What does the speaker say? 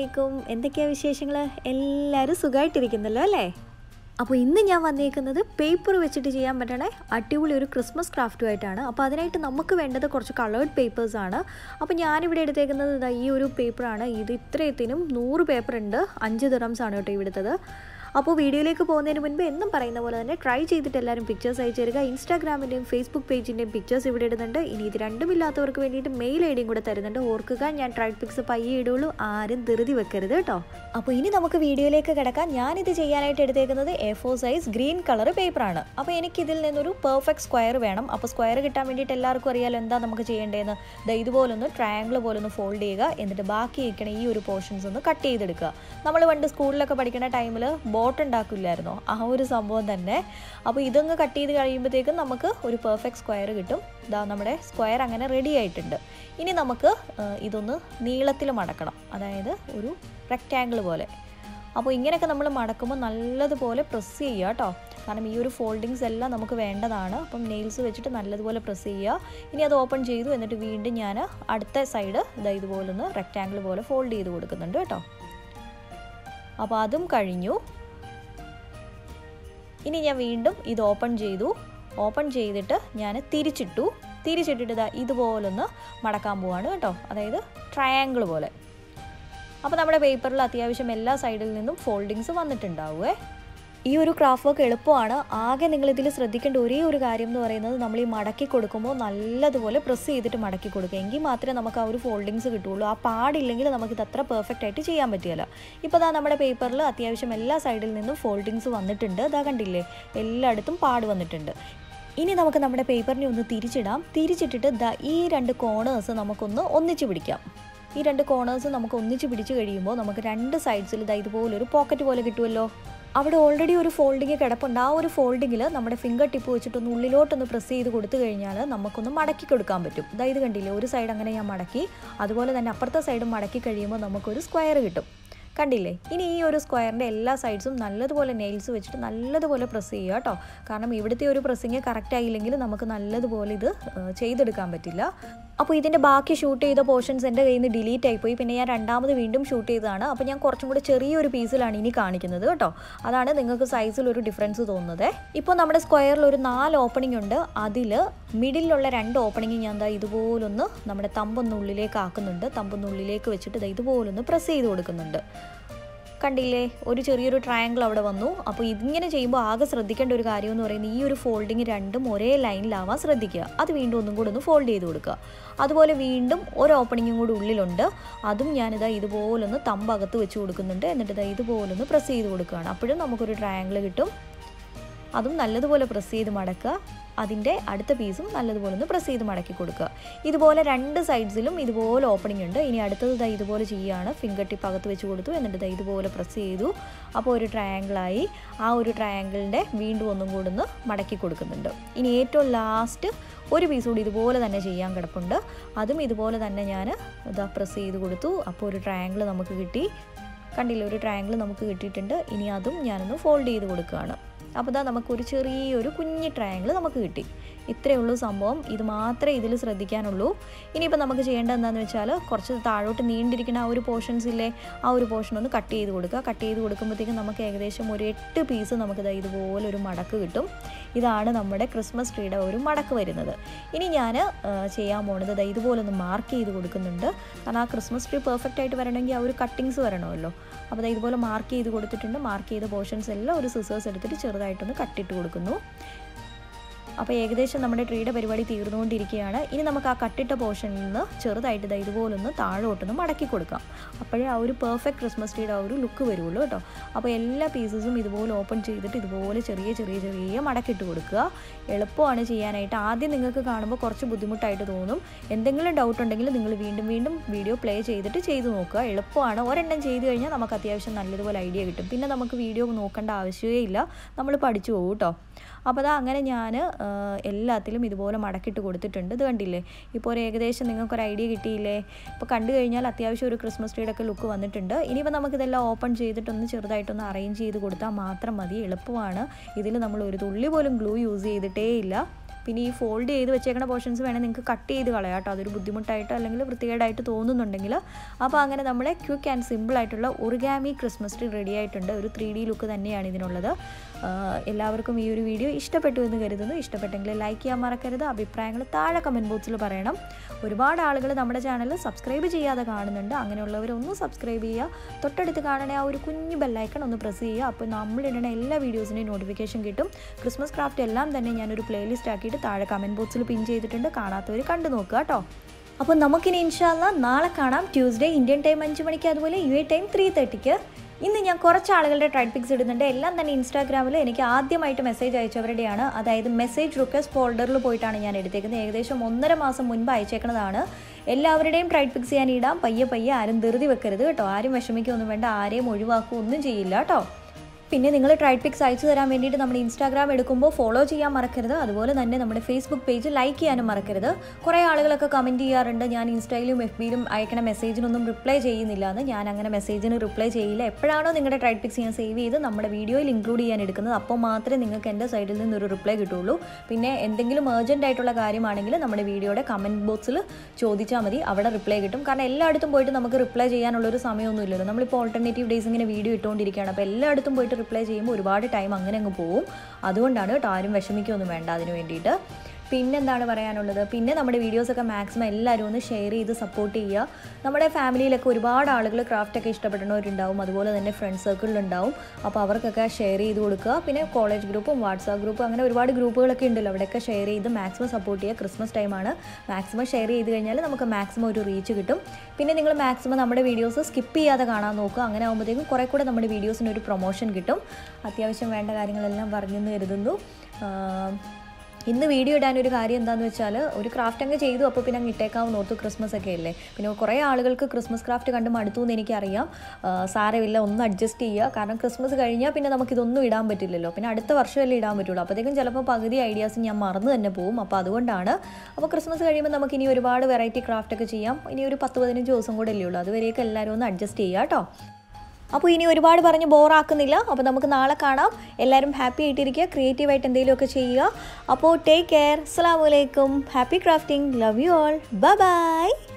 അലൈക്കും. എന്തൊക്കെയാണ് വിശേഷങ്ങൾ? എല്ലാവരും സുഖമായിട്ടിരിക്കുന്നല്ലോ അല്ലേ? അപ്പോൾ ഇന്ന് ഞാൻ വന്നേക്കുന്നത് പേപ്പർ വെച്ചിട്ട് ചെയ്യാൻ പറ്റണ അടിപൊളി ഒരു ക്രിസ്മസ് ക്രാഫ്റ്റുമായിട്ടാണ്. അപ്പോൾ അതിനായിട്ട് നമുക്ക് വേണ്ടത് കുറച്ച് കളേർഡ് പേപ്പേഴ്സാണ്. അപ്പോൾ ഞാനിവിടെ എടുത്തേക്കുന്നത് ഈ ഒരു പേപ്പറാണ്. ഇത് ഇത്രയത്തിനും 100 പേപ്പർ ഉണ്ട്. 5 ദിറംസാണ് കേട്ടോ ഇവിടുത്തത്. അപ്പോൾ വീഡിയോയിലേക്ക് പോകുന്നതിന് മുൻപ് എന്നും പറയുന്ന പോലെ തന്നെ ട്രൈ ചെയ്തിട്ട് എല്ലാവരും പിക്ചേഴ്സ് അയച്ചു തരിക. ഇൻസ്റ്റാഗ്രാമിൻ്റെയും ഫേസ്ബുക്ക് പേജിൻ്റെയും പിക്ചേഴ്സ് ഇവിടെ ഇടുന്നുണ്ട്. ഇനി ഇത് രണ്ടും ഇല്ലാത്തവർക്ക് വേണ്ടിയിട്ട് മെയിൽ ഐ ഡിയും കൂടെ തരുന്നുണ്ട്. ഓർക്കുക, ഞാൻ ട്രൈഡ് പിക്സ് പയ്യെ ഇടുള്ളൂ, ആരും ധൃതി വെക്കരുത് കേട്ടോ. അപ്പോൾ ഇനി നമുക്ക് വീഡിയോയിലേക്ക് കിടക്കാം. ഞാനിത് ചെയ്യാനായിട്ട് എടുത്തേക്കുന്നത് A4 സൈസ് ഗ്രീൻ കളർ പേപ്പറാണ്. അപ്പോൾ എനിക്കിതിൽ നിന്നൊരു പെർഫെക്റ്റ് സ്ക്വയർ വേണം. അപ്പോൾ സ്ക്വയർ കിട്ടാൻ വേണ്ടിയിട്ട് എല്ലാവർക്കും അറിയാലോ എന്താ നമുക്ക് ചെയ്യേണ്ടതെന്ന്. ഇതുപോലൊന്ന് ട്രയാങ്കിൾ പോലൊന്ന് ഫോൾഡ് ചെയ്യുക. എന്നിട്ട് ബാക്കി ഇരിക്കണ ഈ ഒരു പോർഷൻസ് ഒന്ന് കട്ട് ചെയ്തെടുക്കുക. നമ്മൾ പണ്ട് സ്കൂളിലൊക്കെ പഠിക്കുന്ന ടൈമിൽ ബോട്ട് ഉണ്ടാക്കില്ലായിരുന്നോ, ആ ഒരു സംഭവം തന്നെ. അപ്പോൾ ഇതൊന്ന് കട്ട് ചെയ്ത് കഴിയുമ്പോഴത്തേക്കും നമുക്ക് ഒരു പെർഫെക്റ്റ് സ്ക്വയർ കിട്ടും. ഇതാ നമ്മുടെ സ്ക്വയർ അങ്ങനെ റെഡി ആയിട്ടുണ്ട്. ഇനി നമുക്ക് ഇതൊന്ന് നീളത്തിൽ മടക്കണം, അതായത് ഒരു റെക്റ്റാങ്കിൾ പോലെ. അപ്പോൾ ഇങ്ങനെയൊക്കെ നമ്മൾ മടക്കുമ്പോൾ നല്ലതുപോലെ പ്രസ് ചെയ്യുക കേട്ടോ, കാരണം ഈ ഒരു ഫോൾഡിങ്സ് എല്ലാം നമുക്ക് വേണ്ടതാണ്. അപ്പം നെയിൽസ് വെച്ചിട്ട് നല്ലതുപോലെ പ്രസ് ചെയ്യുക. ഇനി അത് ഓപ്പൺ ചെയ്തു. എന്നിട്ട് വീണ്ടും ഞാൻ അടുത്ത സൈഡ് ഇതുപോലൊന്ന് റെക്റ്റാങ്കിൾ പോലെ ഫോൾഡ് ചെയ്ത് കൊടുക്കുന്നുണ്ട് കേട്ടോ. അപ്പോൾ അതും കഴിഞ്ഞു. ഇനി ഞാൻ വീണ്ടും ഇത് ഓപ്പൺ ചെയ്തു. ഓപ്പൺ ചെയ്തിട്ട് ഞാൻ തിരിച്ചിട്ടിട്ട് ഇതുപോലൊന്ന് മടക്കാൻ പോവാണ് കേട്ടോ, അതായത് ട്രയാങ്കിൾ പോലെ. അപ്പോൾ നമ്മുടെ പേപ്പറിൽ അത്യാവശ്യം എല്ലാ സൈഡിൽ നിന്നും ഫോൾഡിങ്സ് വന്നിട്ടുണ്ടാവുമേ. ഈ ഒരു ക്രാഫ്റ്റ് വർക്ക് എളുപ്പമാണ്. ആകെ നിങ്ങളിതിൽ ശ്രദ്ധിക്കേണ്ട ഒരേ ഒരു കാര്യം എന്ന് പറയുന്നത്, നമ്മൾ ഈ മടക്കി കൊടുക്കുമ്പോൾ നല്ലതുപോലെ പ്രസ് ചെയ്തിട്ട് മടക്കി കൊടുക്കുക. എങ്കിൽ മാത്രമേ നമുക്ക് ആ ഒരു ഫോൾഡിങ്സ് കിട്ടുള്ളൂ. ആ പാടില്ലെങ്കിൽ നമുക്കിത് അത്ര പെർഫെക്റ്റ് ആയിട്ട് ചെയ്യാൻ പറ്റില്ല. ഇപ്പോൾ നമ്മുടെ പേപ്പറിൽ അത്യാവശ്യം എല്ലാ സൈഡിൽ നിന്നും ഫോൾഡിങ്സ് വന്നിട്ടുണ്ട്. കണ്ടില്ലേ, എല്ലായിടത്തും പാട് വന്നിട്ടുണ്ട്. ഇനി നമുക്ക് നമ്മുടെ പേപ്പറിനെ ഒന്ന് തിരിച്ചിടാം. തിരിച്ചിട്ടിട്ട് ഈ 2 കോർണേഴ്സ് നമുക്കൊന്ന് ഒന്നിച്ച് പിടിക്കാം. ഈ 2 കോർണേഴ്സ് നമുക്ക് ഒന്നിച്ച് പിടിച്ച് കഴിയുമ്പോൾ നമുക്ക് 2 സൈഡ്സിൽ ഇതുപോലൊരു പോക്കറ്റ് പോലെ കിട്ടുമല്ലോ. അവിടെ ഓൾറെഡി ഒരു ഫോൾഡിങ് കിടപ്പുണ്ട്. ആ ഒരു ഫോൾഡിങ്ങിൽ നമ്മുടെ ഫിംഗർ ടിപ്പ് വെച്ചിട്ടൊന്ന് ഉള്ളിലോട്ടൊന്ന് പ്രസ് ചെയ്ത് കൊടുത്തു കഴിഞ്ഞാൽ നമുക്കൊന്ന് മടക്കി കൊടുക്കാൻ പറ്റും. ഇത് കണ്ടില്ലേ, ഒരു സൈഡ് അങ്ങനെ ഞാൻ മടക്കി, അതുപോലെ തന്നെ അപ്പുറത്തെ സൈഡും മടക്കി കഴിയുമ്പോൾ നമുക്കൊരു സ്ക്വയർ കിട്ടും. കണ്ടില്ലേ? ഇനി ഈ ഒരു സ്ക്വയറിൻ്റെ എല്ലാ സൈഡ്സും നല്ലതുപോലെ നെയിൽസ് വെച്ചിട്ട് നല്ലതുപോലെ പ്രസ് ചെയ്യുക കേട്ടോ, കാരണം ഇവിടുത്തെ ഒരു പ്രസ്സിങ് കറക്റ്റ് ആയില്ലെങ്കിൽ നമുക്ക് നല്ലതുപോലെ ഇത് ചെയ്തെടുക്കാൻ പറ്റില്ല. അപ്പോൾ ഇതിൻ്റെ ബാക്കി ഷൂട്ട് ചെയ്ത പോർഷൻസ് എൻ്റെ കയ്യിൽ നിന്ന് ഡിലീറ്റ് ആയിപ്പോയി. പിന്നെ ഞാൻ രണ്ടാമത് വീണ്ടും ഷൂട്ട് ചെയ്തതാണ്. അപ്പോൾ ഞാൻ കുറച്ചും കൂടെ ചെറിയൊരു പീസിലാണ് ഇനി കാണിക്കുന്നത് കേട്ടോ. അതാണ് നിങ്ങൾക്ക് സൈസിലൊരു ഡിഫറൻസ് തോന്നുന്നത്. ഇപ്പോൾ നമ്മുടെ സ്ക്വയറിൽ ഒരു 4 ഓപ്പണിംഗ് ഉണ്ട്. അതിൽ മിഡിലുള്ള 2 ഓപ്പണിംഗ് ഞാൻ ഇതുപോലൊന്ന് നമ്മുടെ തമ്പൊന്നുള്ളിലേക്ക് ആക്കുന്നുണ്ട്. തമ്പൊന്നുള്ളിലേക്ക് വെച്ചിട്ട് ഇതുപോലൊന്ന് പ്രസ് ചെയ്ത് കൊടുക്കുന്നുണ്ട്. കണ്ടില്ലേ, ഒരു ചെറിയൊരു ട്രയാങ്കിൾ അവിടെ വന്നു. അപ്പോൾ ഇതിങ്ങനെ ചെയ്യുമ്പോൾ ആകെ ശ്രദ്ധിക്കേണ്ട ഒരു കാര്യം എന്ന് പറയുന്നത്, ഈ ഒരു ഫോൾഡിങ് രണ്ടും ഒരേ ലൈനിലാവാൻ ശ്രദ്ധിക്കുക. അത് വീണ്ടും ഒന്നും കൂടെ ഒന്ന് ഫോൾഡ് ചെയ്ത് കൊടുക്കുക. അതുപോലെ വീണ്ടും ഒരു ഓപ്പണിങ്ങും കൂടി ഉള്ളിലുണ്ട്. അതും ഞാനിതാ ഇതുപോലൊന്ന് തമ്പകത്ത് വെച്ച് കൊടുക്കുന്നുണ്ട്. എന്നിട്ട് ഇതുപോലൊന്ന് പ്രസ് ചെയ്ത് കൊടുക്കുകയാണ്. അപ്പോഴും നമുക്കൊരു ട്രയാങ്കിൾ കിട്ടും. അതും നല്ലതുപോലെ പ്രസ് ചെയ്ത് മടക്കുക. അതിൻ്റെ അടുത്ത പീസും നല്ലതുപോലെ ഒന്ന് പ്രസ് ചെയ്ത് മടക്കി കൊടുക്കുക. ഇതുപോലെ 2 സൈഡ്സിലും ഇതുപോലെ ഓപ്പണിംഗ് ഉണ്ട്. ഇനി അടുത്തത് ഇതുപോലെ ചെയ്യുകയാണ്. ഫിംഗർ ടിപ്പ് അകത്ത് വെച്ച് കൊടുത്തു. എന്നിട്ട് ഇതുപോലെ പ്രസ് ചെയ്തു. അപ്പോൾ ഒരു ട്രയാങ്കിളായി. ആ ഒരു ട്രയാങ്കിളിൻ്റെ വീണ്ടും ഒന്നും കൂടെ ഒന്ന് മടക്കി കൊടുക്കുന്നുണ്ട്. ഇനി ഏറ്റവും ലാസ്റ്റ് ഒരു പീസ് കൂടി ഇതുപോലെ തന്നെ ചെയ്യാൻ കിടപ്പുണ്ട്. അതും ഇതുപോലെ തന്നെ ഞാൻ പ്രസ് ചെയ്ത് കൊടുത്തു. അപ്പോൾ ഒരു ട്രയാങ്കിൾ നമുക്ക് കിട്ടി. കണ്ടില്ല, ഒരു ട്രയാങ്കിൾ നമുക്ക് കിട്ടിയിട്ടുണ്ട്. ഇനി അതും ഞാനൊന്ന് ഫോൾഡ് ചെയ്ത് കൊടുക്കുകയാണ്. അപ്പോൾ നമുക്കൊരു ചെറിയൊരു കുഞ്ഞി ട്രയാങ്കിൾ നമുക്ക് കിട്ടി. ഇത്രയേ ഉള്ളൂ സംഭവം. ഇത് മാത്രമേ ഇതിൽ ശ്രദ്ധിക്കാനുള്ളൂ. ഇനിയിപ്പോൾ നമുക്ക് ചെയ്യേണ്ടത് എന്താണെന്ന് വെച്ചാൽ, കുറച്ച് താഴോട്ട് നീണ്ടിരിക്കുന്ന ആ ഒരു പോർഷൻസ് ഇല്ലേ, ആ ഒരു പോർഷൻ ഒന്ന് കട്ട് ചെയ്ത് കൊടുക്കുക. കട്ട് ചെയ്ത് കൊടുക്കുമ്പോഴത്തേക്കും നമുക്ക് ഏകദേശം ഒരു 8 പീസ് നമുക്ക് ഇതുപോലെ ഒരു മടക്ക് കിട്ടും. ഇതാണ് നമ്മുടെ ക്രിസ്മസ് ട്രീയുടെ ഒരു മടക്ക് വരുന്നത്. ഇനി ഞാൻ ചെയ്യാൻ പോകുന്നത് ഇതുപോലൊന്ന് മാർക്ക് ചെയ്ത് കൊടുക്കുന്നുണ്ട്. കാരണം ആ ക്രിസ്മസ് ട്രീ പെർഫെക്റ്റ് ആയിട്ട് വരണമെങ്കിൽ ആ ഒരു കട്ടിങ്സ് വരണമല്ലോ. അപ്പോൾ ഇതുപോലെ മാർക്ക് ചെയ്ത് കൊടുത്തിട്ടുണ്ട്. മാർക്ക് ചെയ്ത പോർഷൻസ് എല്ലാം ഒരു സിസേഴ്സ് എടുത്തിട്ട് ചെറുതായിട്ടൊന്ന് കട്ടിട്ട് കൊടുക്കുന്നു. അപ്പോൾ ഏകദേശം നമ്മുടെ ട്രീയുടെ പരിപാടി തീർന്നുകൊണ്ടിരിക്കുകയാണ്. ഇനി നമുക്ക് ആ കട്ടിട്ട പോർഷനിൽ നിന്ന് ചെറുതായിട്ട് ഇതുപോലൊന്ന് താഴോട്ടൊന്ന് മടക്കി കൊടുക്കാം. അപ്പോഴേ ആ ഒരു പെർഫെക്റ്റ് ക്രിസ്മസ് ട്രീയുടെ ആ ഒരു ലുക്ക് വരുള്ളൂ കേട്ടോ. അപ്പോൾ എല്ലാ പീസസും ഇതുപോലെ ഓപ്പൺ ചെയ്തിട്ട് ഇതുപോലെ ചെറിയ മടക്കിട്ട് കൊടുക്കുക. എളുപ്പമാണ് ചെയ്യാനായിട്ട്. ആദ്യം നിങ്ങൾക്ക് കാണുമ്പോൾ കുറച്ച് ബുദ്ധിമുട്ടായിട്ട് തോന്നും. എന്തെങ്കിലും ഡൗട്ട് ഉണ്ടെങ്കിൽ നിങ്ങൾ വീണ്ടും വീഡിയോ പ്ലേ ചെയ്തിട്ട് ചെയ്ത് നോക്കുക. എളുപ്പമാണ്. ഒരെണ്ണം ചെയ്ത് കഴിഞ്ഞാൽ നമുക്ക് അത്യാവശ്യം നല്ലതുപോലെ ഐഡിയ കിട്ടും. പിന്നെ നമുക്ക് വീഡിയോ നോക്കേണ്ട ആവശ്യമേ ഇല്ല, നമ്മൾ പഠിച്ചു പോകും കേട്ടോ. അപ്പോൾ അങ്ങനെ ഞാൻ എല്ലാത്തിലും ഇതുപോലെ മടക്കിട്ട് കൊടുത്തിട്ടുണ്ട്. ഇത് കണ്ടില്ലേ, ഇപ്പോൾ ഒരു ഏകദേശം നിങ്ങൾക്കൊരു ഐഡിയ കിട്ടിയില്ലേ? ഇപ്പോൾ കണ്ടു കഴിഞ്ഞാൽ അത്യാവശ്യം ഒരു ക്രിസ്മസ് ട്രീയുടെ ഒക്കെ ലുക്ക് വന്നിട്ടുണ്ട്. ഇനിയിപ്പോൾ നമുക്കിതെല്ലാം ഓപ്പൺ ചെയ്തിട്ടൊന്ന് ചെറുതായിട്ടൊന്ന് അറേഞ്ച് ചെയ്ത് കൊടുത്താൽ മാത്രം മതി. എളുപ്പമാണ്. ഇതിൽ നമ്മൾ ഒരു തുള്ളി പോലും ഗ്ലൂ യൂസ് ചെയ്തിട്ടേ ഇല്ല. പിന്നെ ഈ ഫോൾഡ് ചെയ്ത് വെച്ചേക്കുന്ന പോർഷൻസ് വേണേൽ നിങ്ങൾക്ക് കട്ട് ചെയ്ത് കളയാം കേട്ടോ, അതൊരു ബുദ്ധിമുട്ടായിട്ട് അല്ലെങ്കിൽ വൃത്തികേടായിട്ട് തോന്നുന്നുണ്ടെങ്കിൽ. അപ്പോൾ അങ്ങനെ നമ്മുടെ ക്വിക്ക് ആൻഡ് സിമ്പിൾ ആയിട്ടുള്ള ഒറിഗാമി ക്രിസ്മസ് ട്രീ റെഡി ആയിട്ടുണ്ട്. ഒരു 3D ലുക്ക് തന്നെയാണ് ഇതിനുള്ളത്. എല്ലാവർക്കും ഈ ഒരു വീഡിയോ ഇഷ്ടപ്പെട്ടു എന്ന് കരുതുന്നു. ഇഷ്ടപ്പെട്ടെങ്കിൽ ലൈക്ക് ചെയ്യാൻ മറക്കരുത്. അഭിപ്രായങ്ങൾ താഴെ കമൻറ്റ് ബോക്സിൽ പറയണം. ഒരുപാട് ആളുകൾ നമ്മുടെ ചാനൽ സബ്സ്ക്രൈബ് ചെയ്യാതെ കാണുന്നുണ്ട്. അങ്ങനെയുള്ളവരൊന്ന് സബ്സ്ക്രൈബ് ചെയ്യുക. തൊട്ടടുത്ത് കാണണ ആ ഒരു കുഞ്ഞു ബെല്ലൈക്കൺ ഒന്ന് പ്രസ് ചെയ്യുക. അപ്പോൾ നമ്മളിടുന്ന എല്ലാ വീഡിയോസിൻ്റെയും നോട്ടിഫിക്കേഷൻ കിട്ടും. ക്രിസ്മസ് ക്രാഫ്റ്റ് എല്ലാം തന്നെ ഞാനൊരു പ്ലേലിസ്റ്റ് ആക്കിയിട്ട് താഴെ കമൻറ്റ് ബോക്സിൽ പിൻ ചെയ്തിട്ടുണ്ട്. കാണാത്തവർ കണ്ടു നോക്കുക കേട്ടോ. അപ്പോൾ നമുക്കിനി ഇൻഷാ അല്ലാ നാളെ കാണാം. ട്യൂസ്ഡേ ഇന്ത്യൻ ടൈം 5 മണിക്ക്, അതുപോലെ UAE ടൈം 3:30ക്ക്. ഇന്ന് ഞാൻ കുറച്ച് ആളുകളുടെ ട്രൈഡ് പിക്സ് ഇടുന്നുണ്ട്. എല്ലാം തന്നെ ഇൻസ്റ്റാഗ്രാമിൽ എനിക്ക് ആദ്യമായിട്ട് മെസ്സേജ് അയച്ചവരുടെയാണ്. അതായത് മെസ്സേജ് റിക്വസ്റ്റ് ഫോൾഡറിൽ പോയിട്ടാണ് ഞാൻ എടുത്തേക്കുന്നത്. ഏകദേശം 1.5 മാസം മുൻപ് അയച്ചേക്കുന്നതാണ്. എല്ലാവരുടെയും ട്രൈഡ് പിക്സ് ഞാൻ ഇടാം. പയ്യെ ആരും ധൃതി വെക്കരുത് കേട്ടോ. ആരും വിഷമിക്കൊന്നും വേണ്ട, ആരെയും ഒഴിവാക്കുകയൊന്നും ചെയ്യില്ല കേട്ടോ. പിന്നെ നിങ്ങൾ ട്രൈഡ് പിക്സ് അയച്ചു തരാൻ വേണ്ടിയിട്ട് നമ്മുടെ ഇൻസ്റ്റാഗ്രാം എടുക്കുമ്പോൾ ഫോളോ ചെയ്യാൻ മറക്കരുത്. അതുപോലെ തന്നെ നമ്മുടെ ഫേസ്ബുക്ക് പേജ് ലൈക്ക് ചെയ്യാനും മറക്കരുത്. കുറേ ആളുകളൊക്കെ കമൻറ്റ് ചെയ്യാറുണ്ട് ഞാൻ ഇൻസ്റ്റയിലും FBയിലും അയക്കണ മെസ്സേജിനൊന്നും റിപ്ലൈ ചെയ്യുന്നില്ല എന്ന്. ഞാൻ അങ്ങനെ മെസ്സേജിന് റിപ്ലൈ ചെയ്യില്ല. എപ്പോഴാണോ നിങ്ങളുടെ ട്രൈഡ് പിക്സ് ഞാൻ സേവ് ചെയ്ത് നമ്മുടെ വീഡിയോയിൽ ഇൻക്ലൂഡ് ചെയ്യാൻ എടുക്കുന്നത് അപ്പോൾ മാത്രമേ നിങ്ങൾക്ക് എൻ്റെ സൈഡിൽ നിന്നൊരു റിപ്ലൈ കിട്ടുള്ളൂ. പിന്നെ എന്തെങ്കിലും അർജൻറ്റ് ആയിട്ടുള്ള കാര്യമാണെങ്കിൽ നമ്മുടെ വീഡിയോയുടെ കമൻറ്റ് ബോക്സിൽ ചോദിച്ചാൽ മതി, അവിടെ റിപ്ലൈ കിട്ടും. കാരണം എല്ലായിടത്തും പോയിട്ട് നമുക്ക് റിപ്ലൈ ചെയ്യാനുള്ളൊരു സമയമൊന്നും ഇല്ലല്ലോ. നമ്മളിപ്പോൾ ഓൾട്ടർനേറ്റീവ് ഡേയ്സ് ഇങ്ങനെ വീഡിയോ ഇട്ടുകൊണ്ടിരിക്കുകയാണ്. അപ്പോൾ എല്ലായിടത്തും പോയിട്ട് റിപ്ലൈ ചെയ്യുമ്പോൾ ഒരുപാട് ടൈം അങ്ങനെ അങ്ങ് പോവും. അതുകൊണ്ടാണ് കേട്ടോ, ആരും വിഷമിക്കൊന്നും വേണ്ട അതിന് വേണ്ടിയിട്ട്. പിന്നെന്താണ് പറയാനുള്ളത്, പിന്നെ നമ്മുടെ വീഡിയോസൊക്കെ മാക്സിമം എല്ലാവരും ഒന്ന് ഷെയർ ചെയ്ത് സപ്പോർട്ട് ചെയ്യുക. നമ്മുടെ ഫാമിലിയിലൊക്കെ ഒരുപാട് ആളുകൾ ക്രാഫ്റ്റൊക്കെ ഇഷ്ടപ്പെടുന്നവരുണ്ടാവും, അതുപോലെ തന്നെ ഫ്രണ്ട് സർക്കിളിലുണ്ടാവും. അപ്പോൾ അവർക്കൊക്കെ ഷെയർ ചെയ്ത് കൊടുക്കുക. പിന്നെ കോളേജ് ഗ്രൂപ്പും വാട്സാപ്പ് ഗ്രൂപ്പും അങ്ങനെ ഒരുപാട് ഗ്രൂപ്പുകളൊക്കെ ഉണ്ടല്ലോ, അവിടെയൊക്കെ ഷെയർ ചെയ്ത് മാക്സിമം സപ്പോർട്ട് ചെയ്യുക. ക്രിസ്മസ് ടൈമാണ്, മാക്സിമം ഷെയർ ചെയ്ത് കഴിഞ്ഞാൽ നമുക്ക് മാക്സിമം ഒരു റീച്ച് കിട്ടും. പിന്നെ നിങ്ങൾ മാക്സിമം നമ്മുടെ വീഡിയോസ് സ്കിപ്പ് ചെയ്യാതെ കാണാൻ നോക്കുക. അങ്ങനെ ആകുമ്പോഴത്തേക്കും കുറേ കൂടെ നമ്മുടെ വീഡിയോസിന് ഒരു പ്രൊമോഷൻ കിട്ടും. അത്യാവശ്യം വേണ്ട കാര്യങ്ങളെല്ലാം പറഞ്ഞെന്ന് കരുതുന്നു. ഇന്ന് വീഡിയോ ഇടാനൊരു കാര്യം എന്താണെന്ന് വെച്ചാൽ, ഒരു ക്രാഫ്റ്റ് അങ്ങ് ചെയ്തു അപ്പോൾ പിന്നെ അങ്ങ് ഇട്ടേക്കാവുന്ന ഓർത്തു. ക്രിസ്മസ് ഒക്കെ അല്ലേ. പിന്നെ കുറേ ആളുകൾക്ക് ക്രിസ്മസ് ക്രാഫ്റ്റ് കണ്ട് മടുത്തു എന്ന് എനിക്കറിയാം. സാരമില്ല, ഒന്ന് അഡ്ജസ്റ്റ് ചെയ്യുക. കാരണം ക്രിസ്മസ് കഴിഞ്ഞാൽ പിന്നെ നമുക്കിതൊന്നും ഇടാൻ പറ്റില്ലല്ലോ. പിന്നെ അടുത്ത വർഷമല്ലേ ഇടാൻ പറ്റുള്ളൂ. അപ്പോഴത്തേക്കും ചിലപ്പോൾ പകുതി ഐഡിയാസ് ഞാൻ മറന്നു തന്നെ പോവും. അപ്പോൾ അതുകൊണ്ടാണ്. അപ്പോൾ ക്രിസ്മസ് കഴിയുമ്പോൾ നമുക്ക് ഇനി ഒരുപാട് വെറൈറ്റി ക്രാഫ്റ്റൊക്കെ ചെയ്യാം. ഇനി ഒരു 10-15 ദിവസം കൂടെ അല്ലേ ഉള്ളൂ. അതുവരെയൊക്കെ എല്ലാവരും ഒന്ന് അഡ്ജസ്റ്റ് ചെയ്യുക കേട്ടോ. അപ്പോൾ ഇനി ഒരുപാട് പറഞ്ഞ് ബോറാക്കുന്നില്ല. അപ്പോൾ നമുക്ക് നാളെ കാണാം. എല്ലാവരും ഹാപ്പി ആയിട്ടിരിക്കുക, ക്രിയേറ്റീവായിട്ട് എന്തെങ്കിലുമൊക്കെ ചെയ്യുക. അപ്പോൾ ടേക്ക് കെയർ. അസ്സലാമു അലൈക്കും. Happy crafting. Love you all. Bye by.